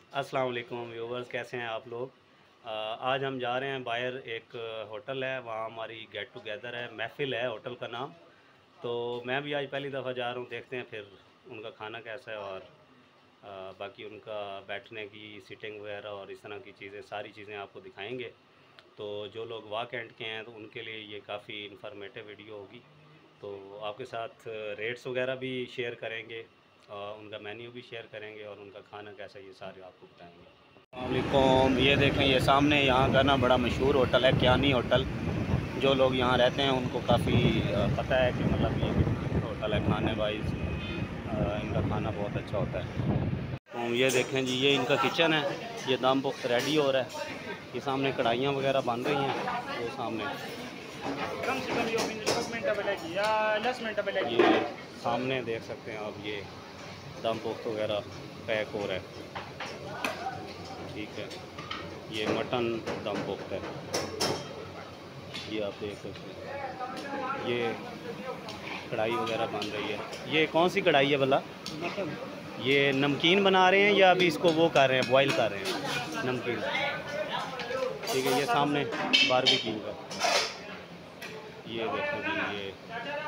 अस्सलाम वालेकुम व्यूवर्स, कैसे हैं आप लोग। आज हम जा रहे हैं बाहर। एक होटल है, वहाँ हमारी गेट टुगेदर है, महफ़िल है होटल का नाम। तो मैं भी आज पहली दफ़ा जा रहा हूँ, देखते हैं फिर उनका खाना कैसा है और बाकी उनका बैठने की सीटिंग वगैरह और इस तरह की चीज़ें, सारी चीज़ें आपको दिखाएंगे। तो जो लोग वाक एंड के हैं तो उनके लिए ये काफ़ी इन्फॉर्मेटिव वीडियो होगी। तो आपके साथ रेट्स वगैरह भी शेयर करेंगे, उनका मेन्यू भी शेयर करेंगे और उनका खाना कैसा है ये सारे आपको बताएंगे। वालेकुम, ये देखें, ये सामने यहाँ का ना बड़ा मशहूर होटल है, कियानी होटल। जो लोग यहाँ रहते हैं उनको काफ़ी पता है कि मतलब ये होटल है, खाने वाइज इनका खाना बहुत अच्छा होता है। तो ये देखें जी, ये इनका किचन है, ये दम पुख्त रेडी हो रहा है। ये सामने कढ़ाइयाँ वगैरह बन रही हैं, वो सामने कम से कम या 10 मिनट ये सामने देख सकते हैं आप, ये दम पुख्त वगैरह पैक हो रहा है। ठीक है, ये मटन दम पुख्त है, ये आप देख सकते हैं। ये कढ़ाई वगैरह बन रही है। ये कौन सी कढ़ाई है भला? मटन। ये नमकीन बना रहे हैं या अभी इसको वो कर रहे हैं, बॉईल कर रहे हैं नमकीन? ठीक है, ये सामने बारबेक्यू का, ये देखो जी, ये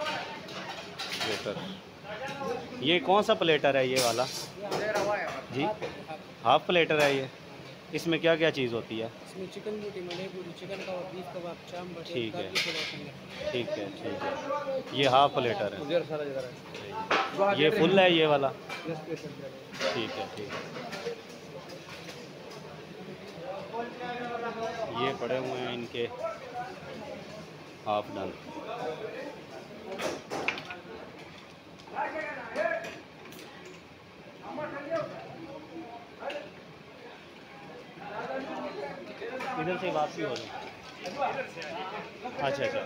प्लेटर। ये कौन सा प्लेटर है ये वाला जी? हाफ प्लेटर है ये। इसमें क्या क्या चीज़ होती है? इसमें चिकन बूटी, मलाई बूटी, चिकन कबाब, बीफ कबाब, चाम बटे, ठीक है, गार्लिक कबाब। ठीक है, ठीक है। ये हाफ प्लेटर है, उधर सारा जगह है। ये फुल है ये वाला? ठीक ठीक है, ठीक है। ये पड़े हुए हैं इनके हाफ डन। इधर से वापसी हो जाए। अच्छा अच्छा,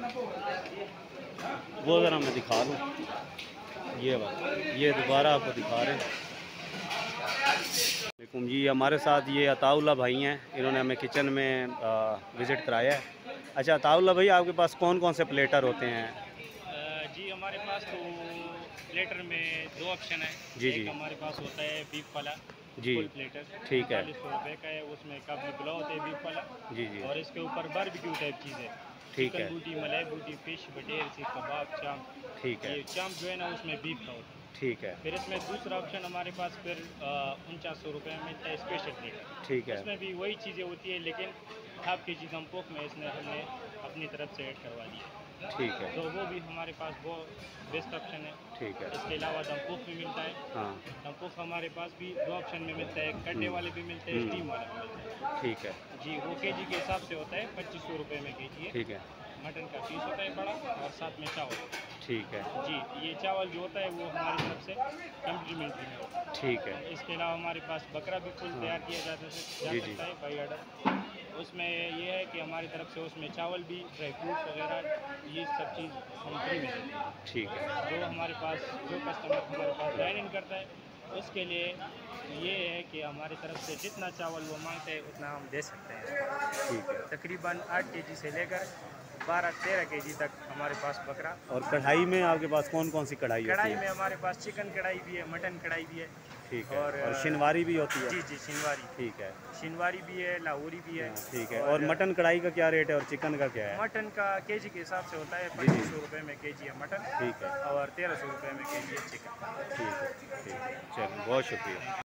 वो ज़रा मैं दिखा दूँ, ये वाला, ये दोबारा आपको दिखा रहे हैं। वालेकुम जी, हमारे साथ ये अताउल्ला भाई हैं, इन्होंने हमें किचन में विज़िट कराया है। अच्छा अताउल्ला भाई, आपके पास कौन कौन से प्लेटर होते हैं? जी हमारे पास तो प्लेटर में दो ऑप्शन है। जी एक जी हमारे पास होता है बीफ वाला जी, फुल प्लेटर, ठीक है। 40 रुपये का है। उसमें काफ़ी पुलाव होते हैं बीफ वाला, जी जी, और इसके ऊपर बारबेक्यू टाइप चीज़ है। ठीक चिकन है, बूटी, मलाई बूटी, फिश, बटेर, सीख कबाब, चाम। ठीक है, ये चाम जो है ना उसमें बीफ का होता है। ठीक है, फिर इसमें दूसरा ऑप्शन हमारे पास फिर 4900 रुपये में मिलता है स्पेशल प्लेटर। ठीक है, इसमें भी वही चीज़ें होती है, लेकिन हाफ के जी दम पोक में इसमें हमने अपनी तरफ से ऐड करवा दी है। ठीक है, तो वो भी हमारे पास वो बेस्ट ऑप्शन है। ठीक है। इसके अलावा दमपुख भी मिलता है। हाँ, दमपुख हमारे पास भी दो ऑप्शन में मिलता है, कंडे वाले भी मिलते हैं, स्टीम वाला भी मिलता है। ठीक है, जी वो केजी के हिसाब से होता है, 2500 रुपये में केजी है। ठीक है, मटन का पीस होता है बड़ा, और साथ में चावल। ठीक है, जी ये चावल जो होता है वो हमारी तरफ से कम्प्लीमेंट्री में होता ठीक है। है। इसके अलावा हमारे पास बकरा भी फुल हाँ, तैयार किया जा जी जी, सकता है बाई ऑर्डर। उसमें ये है कि हमारी तरफ से उसमें चावल भी, ड्राई फ्रूट्स वगैरह, ये सब चीज़ हम फ्री में देते हैं। ठीक है, जो हमारे पास, जो कस्टमर हमारे पास डाइन इन करता है उसके लिए ये है कि हमारी तरफ से जितना चावल वो मांगते हैं उतना हम दे सकते हैं। ठीक है। तकरीबन 8 केजी से लेकर 12-13 केजी तक हमारे पास बकरा। और कढ़ाई में आपके पास कौन कौन सी कढ़ाई होती कढ़ाई है? में हमारे पास चिकन कढ़ाई भी है, मटन कढ़ाई भी है। ठीक है, और और शिनवारी भी होती है? जी जी शिनवारी, ठीक है, शिनवारी भी है, लाहौरी भी है। हाँ, ठीक है। और मटन कढ़ाई का क्या रेट है और चिकन का क्या है? मटन का केजी के हिसाब से होता है, जी जी, 2500 रुपये में केजी है मटन, ठीक है, और 1300 रुपये में केजी है चिकन। ठीक है, ठीक है। चलिए, बहुत शुक्रिया।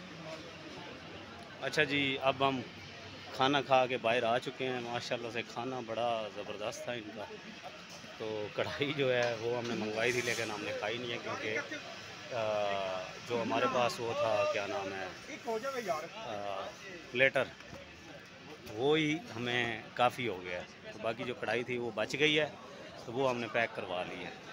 अच्छा जी, अब हम खाना खा के बाहर आ चुके हैं। माशाल्लाह से खाना बड़ा ज़बरदस्त था इनका। तो कढ़ाई जो है वो हमने मंगवाई थी, लेकिन हमने खाई नहीं है क्योंकि जो हमारे पास वो था, क्या नाम है, प्लेटर, वो ही हमें काफ़ी हो गया है। तो बाकी जो कढ़ाई थी वो बच गई है, तो वो हमने पैक करवा ली है।